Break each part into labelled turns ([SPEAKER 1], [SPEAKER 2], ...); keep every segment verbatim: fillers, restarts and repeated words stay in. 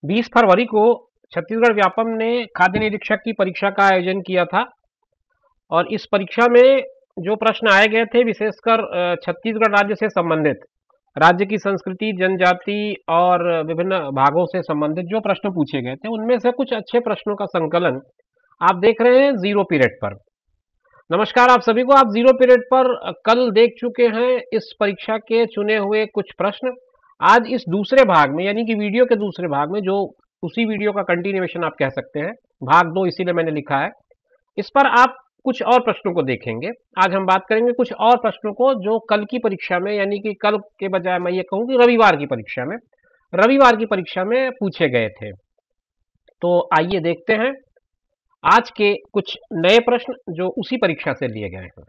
[SPEAKER 1] बीस फरवरी को छत्तीसगढ़ व्यापम ने खाद्य निरीक्षक की परीक्षा का आयोजन किया था और इस परीक्षा में जो प्रश्न आए गए थे विशेषकर छत्तीसगढ़ राज्य से संबंधित, राज्य की संस्कृति, जनजाति और विभिन्न भागों से संबंधित जो प्रश्न पूछे गए थे उनमें से कुछ अच्छे प्रश्नों का संकलन आप देख रहे हैं जीरो पीरियड पर। नमस्कार आप सभी को। आप जीरो पीरियड पर कल देख चुके हैं इस परीक्षा के चुने हुए कुछ प्रश्न। आज इस दूसरे भाग में, यानी कि वीडियो के दूसरे भाग में, जो उसी वीडियो का कंटिन्यूएशन आप कह सकते हैं, भाग दो इसीलिए मैंने लिखा है, इस पर आप कुछ और प्रश्नों को देखेंगे। आज हम बात करेंगे कुछ और प्रश्नों को जो कल की परीक्षा में, यानी कि कल के बजाय मैं ये कहूँ कि रविवार की परीक्षा में रविवार की परीक्षा में पूछे गए थे। तो आइए देखते हैं आज के कुछ नए प्रश्न जो उसी परीक्षा से लिए गए हैं।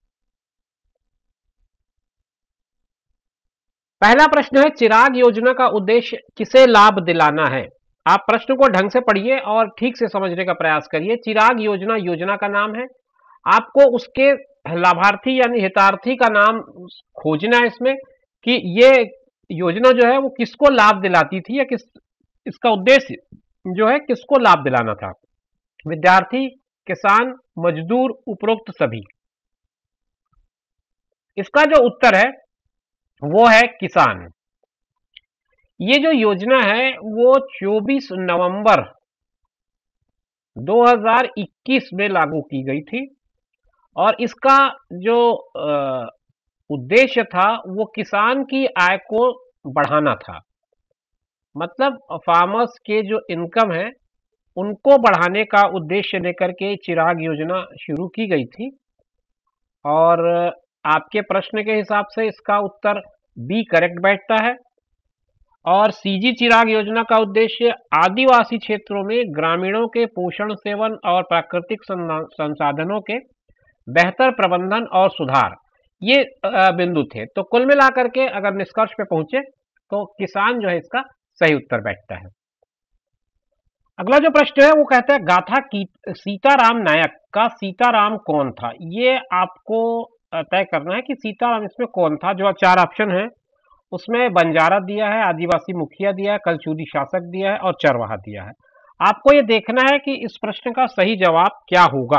[SPEAKER 1] पहला प्रश्न है, चिराग योजना का उद्देश्य किसे लाभ दिलाना है? आप प्रश्न को ढंग से पढ़िए और ठीक से समझने का प्रयास करिए। चिराग योजना योजना का नाम है, आपको उसके लाभार्थी यानी हितार्थी का नाम खोजना है इसमें कि ये योजना जो है वो किसको लाभ दिलाती थी या किस इसका उद्देश्य जो है किसको लाभ दिलाना था। विद्यार्थी, किसान, मजदूर, उपरोक्त सभी। इसका जो उत्तर है वो है किसान। ये जो योजना है वो चौबीस नवंबर दो हज़ार इक्कीस में लागू की गई थी और इसका जो उद्देश्य था वो किसान की आय को बढ़ाना था। मतलब फार्मर्स के जो इनकम है उनको बढ़ाने का उद्देश्य लेकर के चिराग योजना शुरू की गई थी और आपके प्रश्न के हिसाब से इसका उत्तर बी करेक्ट बैठता है। और सीजी चिराग योजना का उद्देश्य आदिवासी क्षेत्रों में ग्रामीणों के पोषण, सेवन और प्राकृतिक संसाधनों के बेहतर प्रबंधन और सुधार, ये बिंदु थे। तो कुल मिलाकर के अगर निष्कर्ष पे पहुंचे तो किसान जो है इसका सही उत्तर बैठता है। अगला जो प्रश्न है वो कहता है, गाथा की सीताराम नायक का सीताराम कौन था? ये आपको तय करना है कि सीताराम इसमें कौन था। जो चार ऑप्शन है उसमें बंजारा दिया है, आदिवासी मुखिया दिया है, कलचूरी शासक दिया है और चरवाहा दिया है। आपको ये देखना है कि इस प्रश्न का सही जवाब क्या होगा।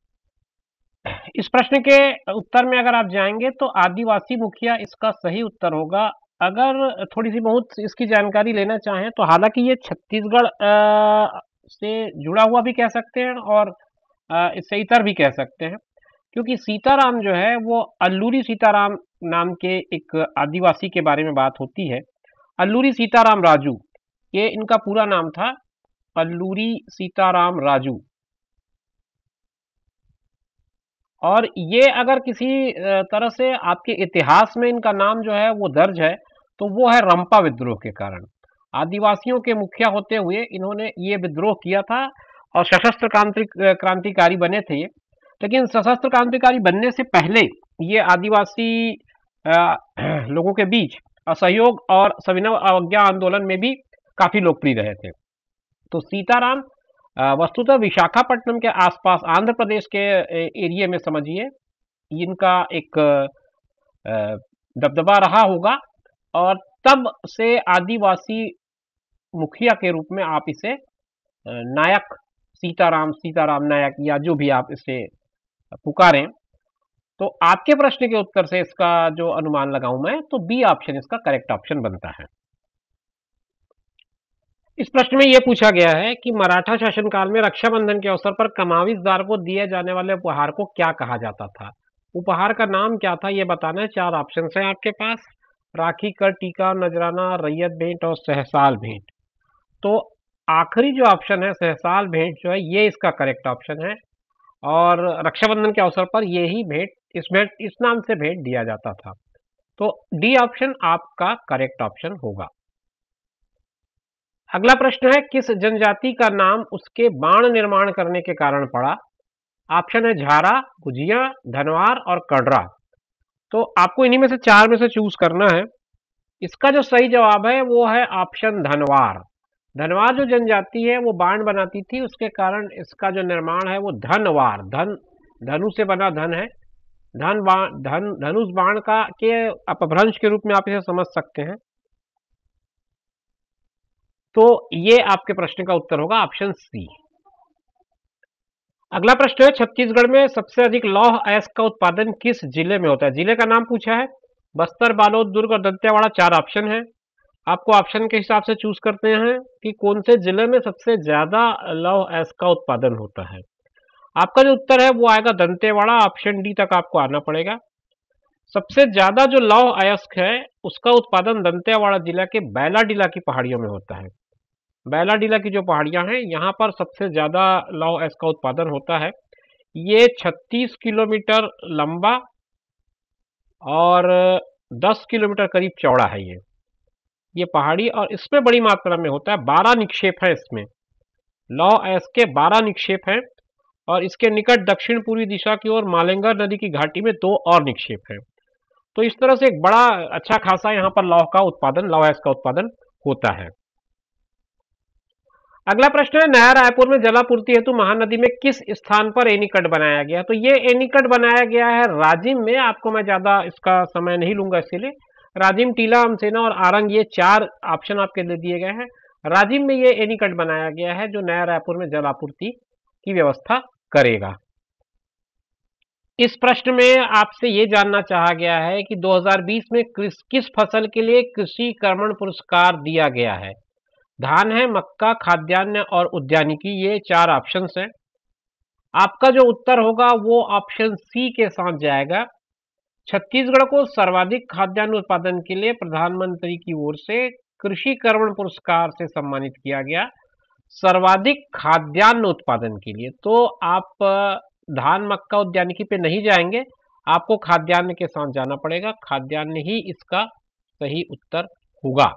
[SPEAKER 1] इस प्रश्न के उत्तर में अगर आप जाएंगे तो आदिवासी मुखिया इसका सही उत्तर होगा। अगर थोड़ी सी बहुत इसकी जानकारी लेना चाहें तो हालांकि ये छत्तीसगढ़ से जुड़ा हुआ भी कह सकते हैं और इससे इतर भी कह सकते हैं, क्योंकि सीताराम जो है वो अल्लूरी सीताराम नाम के एक आदिवासी के बारे में बात होती है। अल्लूरी सीताराम राजू, ये इनका पूरा नाम था, अल्लूरी सीताराम राजू। और ये अगर किसी तरह से आपके इतिहास में इनका नाम जो है वो दर्ज है तो वो है रंपा विद्रोह के कारण। आदिवासियों के मुखिया होते हुए इन्होंने ये विद्रोह किया था और सशस्त्र क्रांतिकारी बने थे ये। लेकिन सशस्त्र क्रांतिकारी बनने से पहले ये आदिवासी लोगों के बीच असहयोग और सविनय अवज्ञा आंदोलन में भी काफी लोकप्रिय रहे थे। तो सीताराम वस्तुतः विशाखापट्टनम के आसपास आंध्र प्रदेश के एरिया में समझिए इनका एक दबदबा रहा होगा और तब से आदिवासी मुखिया के रूप में आप इसे नायक सीताराम, सीताराम नायक या जो भी आप इसे पुकारें। तो आपके प्रश्न के उत्तर से इसका जो अनुमान लगाऊं मैं तो बी ऑप्शन इसका करेक्ट ऑप्शन बनता है। इस प्रश्न में यह पूछा गया है कि मराठा शासनकाल में रक्षाबंधन के अवसर पर कमाविसदार को दिए जाने वाले उपहार को क्या कहा जाता था? उपहार का नाम क्या था ये बताना है। चार ऑप्शन है आपके पास, राखी, कर, टीका, नजराना, रैयत भेंट और सहसाल भेंट। तो आखिरी जो ऑप्शन है सहसाल भेंट जो है ये इसका करेक्ट ऑप्शन है और रक्षाबंधन के अवसर पर यही भेंट इस भेंट इस नाम से भेंट दिया जाता था। तो डी ऑप्शन आपका करेक्ट ऑप्शन होगा। अगला प्रश्न है, किस जनजाति का नाम उसके बाण निर्माण करने के कारण पड़ा? ऑप्शन है झारा, गुजिया, धनवार और कड़रा। तो आपको इन्हीं में से चार में से चूज करना है। इसका जो सही जवाब है वो है ऑप्शन धनवार। धनवार जो जनजाति है वो बाण बनाती थी, उसके कारण इसका जो निर्माण है वो धनवार, धन धनु से बना धन है, धन बाण, धन धनुष बाण का के अपभ्रंश के रूप में आप इसे समझ सकते हैं। तो ये आपके प्रश्न का उत्तर होगा ऑप्शन सी। अगला प्रश्न है, छत्तीसगढ़ में सबसे अधिक लौह अयस्क का उत्पादन किस जिले में होता है? जिले का नाम पूछा है। बस्तर, बालोद, दुर्ग और दंतेवाड़ा चार ऑप्शन है। आपको ऑप्शन के हिसाब से चूज करते हैं कि कौन से जिले में सबसे ज्यादा लौह अयस्क का उत्पादन होता है। आपका जो उत्तर है वो आएगा दंतेवाड़ा। ऑप्शन डी तक आपको आना पड़ेगा। सबसे ज्यादा जो लौह अयस्क है उसका उत्पादन दंतेवाड़ा जिला के बैलाडीला की पहाड़ियों में होता है। बैलाडीला की जो पहाड़ियां हैं यहाँ पर सबसे ज्यादा लौह अयस्क का उत्पादन होता है। ये छत्तीस किलोमीटर लंबा और दस किलोमीटर करीब चौड़ा है ये ये पहाड़ी, और इसमें बड़ी मात्रा में होता है। बारह निक्षेप है इसमें, लौह अयस्क के बारह निक्षेप हैं और इसके निकट दक्षिण पूर्वी दिशा की ओर मालेंगर नदी की घाटी में दो और निक्षेप हैं। तो इस तरह से एक बड़ा अच्छा खासा यहाँ पर लौह का उत्पादन, लौह अयस्क का उत्पादन होता है। अगला प्रश्न है, नया रायपुर में जलापूर्ति हेतु महानदी में किस स्थान पर एनीकट बनाया गया? तो ये एनीकट बनाया गया है राजिम में। आपको मैं ज्यादा इसका समय नहीं लूंगा इसके लिए। राजिम, टीला, अमसेना और आरंग, ये चार ऑप्शन आपके लिए दिए गए हैं। राजिम में ये एनीकट बनाया गया है जो नया रायपुर में जलापूर्ति की व्यवस्था करेगा। इस प्रश्न में आपसे ये जानना चाहा गया है कि दो हज़ार बीस में किस किस फसल के लिए कृषि कर्मण पुरस्कार दिया गया है? धान है, मक्का, खाद्यान्न और उद्यानिकी, ये चार ऑप्शंस हैं। आपका जो उत्तर होगा वो ऑप्शन सी के साथ जाएगा। छत्तीसगढ़ को सर्वाधिक खाद्यान्न उत्पादन के लिए प्रधानमंत्री की ओर से कृषि कर्मण पुरस्कार से सम्मानित किया गया, सर्वाधिक खाद्यान्न उत्पादन के लिए। तो आप धान, मक्का, उद्यानिकी पे नहीं जाएंगे, आपको खाद्यान्न के साथ जाना पड़ेगा। खाद्यान्न ही इसका सही उत्तर होगा।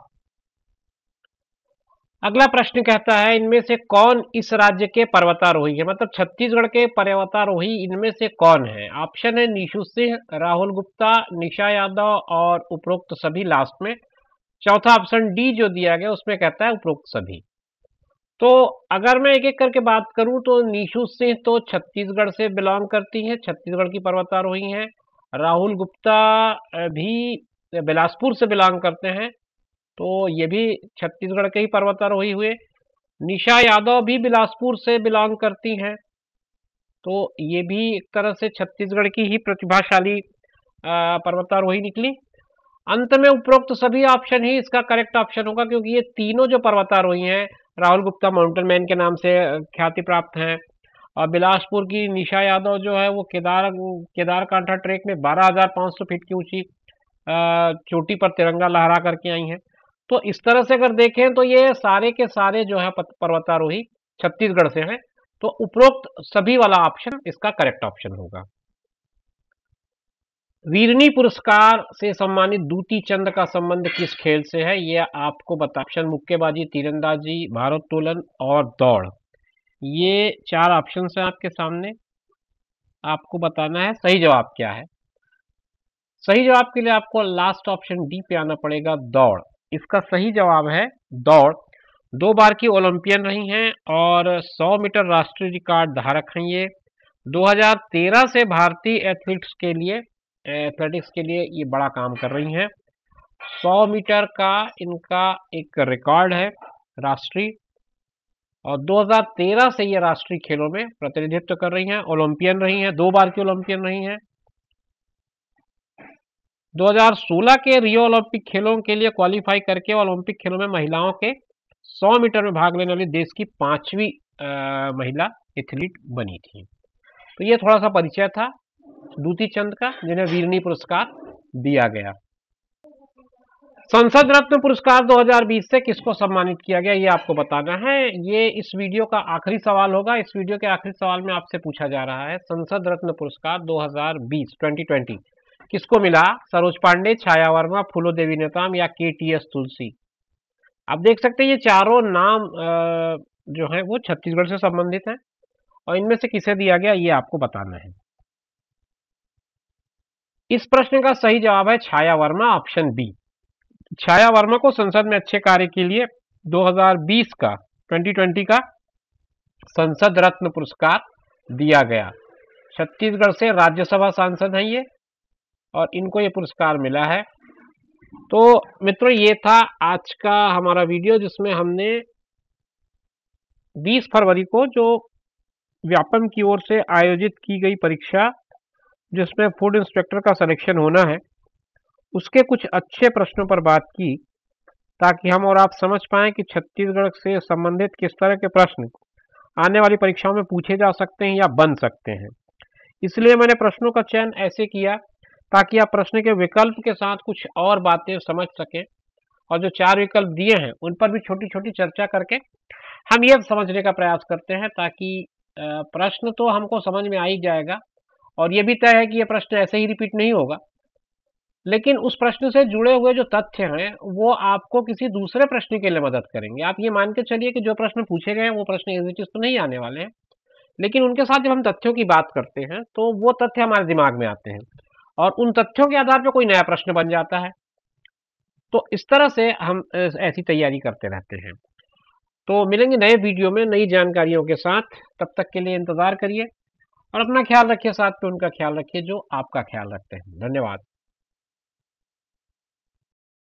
[SPEAKER 1] अगला प्रश्न कहता है, इनमें से कौन इस राज्य के पर्वतारोही है? मतलब छत्तीसगढ़ के पर्वतारोही इनमें से कौन है? ऑप्शन है नीशू सिंह, राहुल गुप्ता, निशा यादव और उपरोक्त सभी लास्ट में। चौथा ऑप्शन डी जो दिया गया उसमें कहता है उपरोक्त सभी। तो अगर मैं एक एक करके बात करूं तो नीशू सिंह तो छत्तीसगढ़ से बिलोंग करती हैं, छत्तीसगढ़ की पर्वतारोही हैं। राहुल गुप्ता भी बिलासपुर से बिलोंग करते हैं, तो ये भी छत्तीसगढ़ के ही पर्वतारोही हुए। निशा यादव भी बिलासपुर से बिलोंग करती हैं, तो ये भी एक तरह से छत्तीसगढ़ की ही प्रतिभाशाली पर्वतारोही निकली। अंत में उपरोक्त सभी ऑप्शन ही इसका करेक्ट ऑप्शन होगा, क्योंकि ये तीनों जो पर्वतारोही हैं, राहुल गुप्ता माउंटेन मैन के नाम से ख्याति प्राप्त हैं, और बिलासपुर की निशा यादव जो है वो केदार केदार कांठा ट्रेक में बारह हजार पाँच सौ फीट की ऊंची चोटी पर तिरंगा लहरा करके आई हैं। तो इस तरह से अगर देखें तो ये सारे के सारे जो है पर्वतारोही छत्तीसगढ़ से हैं, तो उपरोक्त सभी वाला ऑप्शन इसका करेक्ट ऑप्शन होगा। वीरनी पुरस्कार से सम्मानित दूती चंद का संबंध किस खेल से है? ये आपको बता, ऑप्शन मुक्केबाजी, तीरंदाजी, भारोत्तोलन और दौड़, ये चार ऑप्शन है आपके सामने। आपको बताना है सही जवाब क्या है। सही जवाब के लिए आपको लास्ट ऑप्शन डी पे आना पड़ेगा, दौड़। इसका सही जवाब है दौड़। दो बार की ओलंपियन रही हैं और सौ मीटर राष्ट्रीय रिकॉर्ड धारक हैं ये। दो हज़ार तेरह से भारतीय एथलीट्स के लिए एथलेटिक्स के लिए ये बड़ा काम कर रही हैं। सौ मीटर का इनका एक रिकॉर्ड है राष्ट्रीय, और दो हज़ार तेरह से ये राष्ट्रीय खेलों में प्रतिनिधित्व कर रही हैं। ओलंपियन रही हैं, दो बार की ओलंपियन रही हैं। दो हज़ार सोलह के रियो ओलंपिक खेलों के लिए क्वालिफाई करके ओलंपिक खेलों में महिलाओं के सौ मीटर में भाग लेने वाली देश की पांचवी महिला एथलीट बनी थी। तो ये थोड़ा सा परिचय था दूती चंद का, जिन्हें वीरनी पुरस्कार दिया गया। संसद रत्न पुरस्कार दो हज़ार बीस से किसको सम्मानित किया गया, ये आपको बताना है। ये इस वीडियो का आखिरी सवाल होगा। इस वीडियो के आखिरी सवाल में आपसे पूछा जा रहा है, संसद रत्न पुरस्कार दो हज़ार बीस किसको मिला? सरोज पांडे, छाया वर्मा, फूलो देवी नेताम या के टी एस तुलसी। आप देख सकते हैं ये चारों नाम जो है वो छत्तीसगढ़ से संबंधित हैं, और इनमें से किसे दिया गया ये आपको बताना है। इस प्रश्न का सही जवाब है छाया वर्मा, ऑप्शन बी। छाया वर्मा को संसद में अच्छे कार्य के लिए दो हज़ार बीस का दो हज़ार बीस का संसद रत्न पुरस्कार दिया गया। छत्तीसगढ़ से राज्यसभा सांसद हैं ये, और इनको ये पुरस्कार मिला है। तो मित्रों, ये था आज का हमारा वीडियो, जिसमें हमने बीस फरवरी को जो व्यापम की ओर से आयोजित की गई परीक्षा, जिसमें फूड इंस्पेक्टर का सिलेक्शन होना है, उसके कुछ अच्छे प्रश्नों पर बात की, ताकि हम और आप समझ पाएं कि छत्तीसगढ़ से संबंधित किस तरह के प्रश्न आने वाली परीक्षाओं में पूछे जा सकते हैं या बन सकते हैं। इसलिए मैंने प्रश्नों का चयन ऐसे किया ताकि आप प्रश्न के विकल्प के साथ कुछ और बातें समझ सकें, और जो चार विकल्प दिए हैं उन पर भी छोटी छोटी चर्चा करके हम ये समझने का प्रयास करते हैं, ताकि अ, प्रश्न तो हमको समझ में आ ही जाएगा, और ये भी तय है कि ये प्रश्न ऐसे ही रिपीट नहीं होगा, लेकिन उस प्रश्न से जुड़े हुए जो तथ्य हैं वो आपको किसी दूसरे प्रश्न के लिए मदद करेंगे। आप ये मान के चलिए कि जो प्रश्न पूछे गए हैं वो प्रश्न एज इट इज तो नहीं आने वाले हैं, लेकिन उनके साथ जब हम तथ्यों की बात करते हैं तो वो तथ्य हमारे दिमाग में आते हैं, और उन तथ्यों के आधार पर कोई नया प्रश्न बन जाता है। तो इस तरह से हम अ, ऐसी तैयारी करते रहते हैं। तो मिलेंगे नए वीडियो में नई जानकारियों के साथ। तब तक के लिए इंतजार करिए, और अपना ख्याल रखिए, साथ में उनका ख्याल रखिए जो आपका ख्याल रखते हैं। धन्यवाद।